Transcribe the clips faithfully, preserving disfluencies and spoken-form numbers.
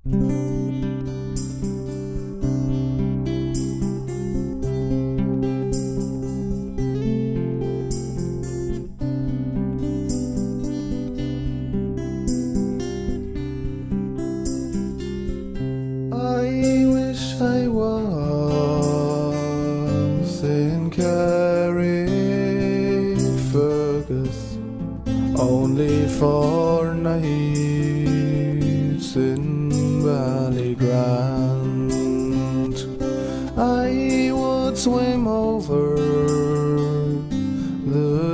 I was in Carrickfergus only four nights in Ballygrand. I would swim over the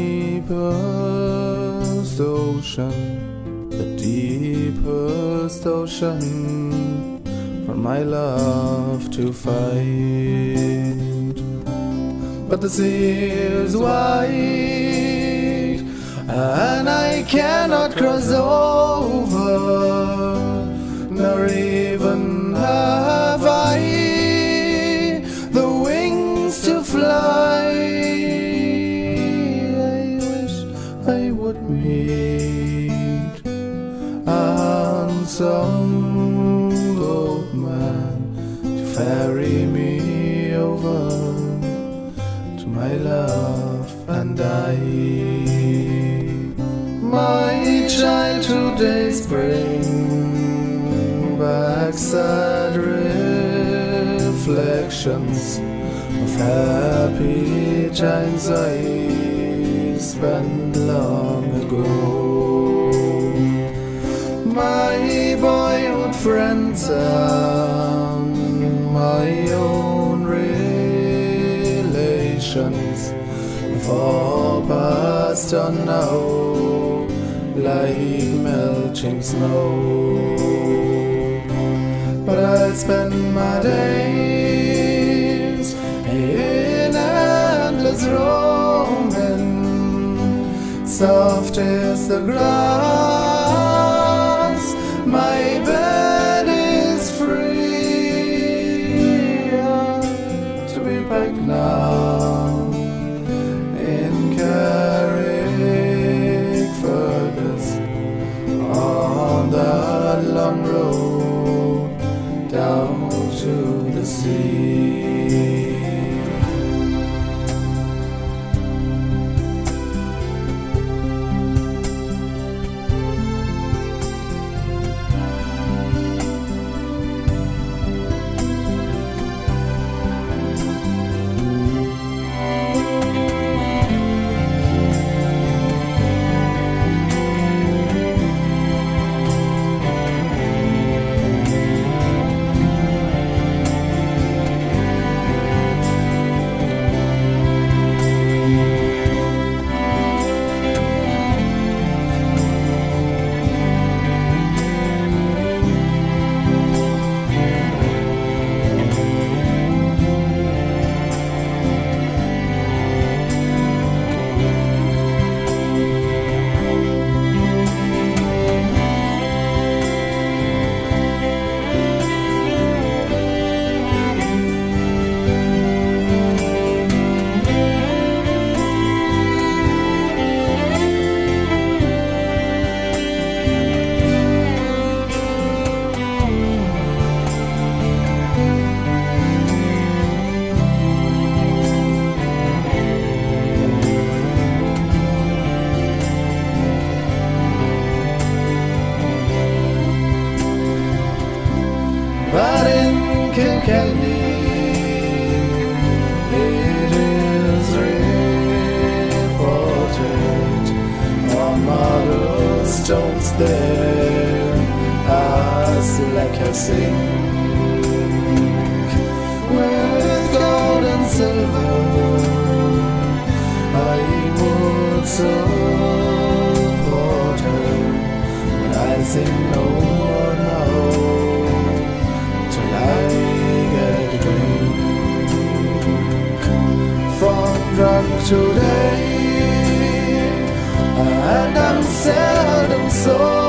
deepest ocean, the deepest ocean, for my love to find. But the sea is wide, and I cannot cross over, nor even have I the wings to fly. I wish I would meet on some ferry me over to my love and I. My childhood days bring back sad reflections of happy times I spent long ago. My boyhood friends and my own relations have all passed on now like melting snow. But I spend my days in endless roaming, soft as the grass, my bed is free to be back now in Carrickfergus on that long road down to the sea. But in Kilkenny it is reported on marble stones there as like a sink with gold and silver. I would support her, but I sing no more now. I get a drink from drunk today, and I'm seldom so